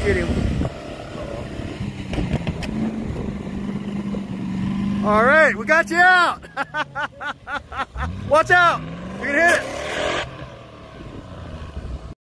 Get him. All right, we got you out. Watch out. You're gonna hit it.